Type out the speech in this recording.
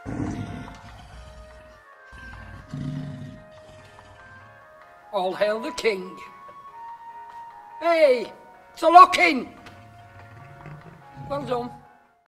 All hail the king. Hey, it's a lock-in. Well done.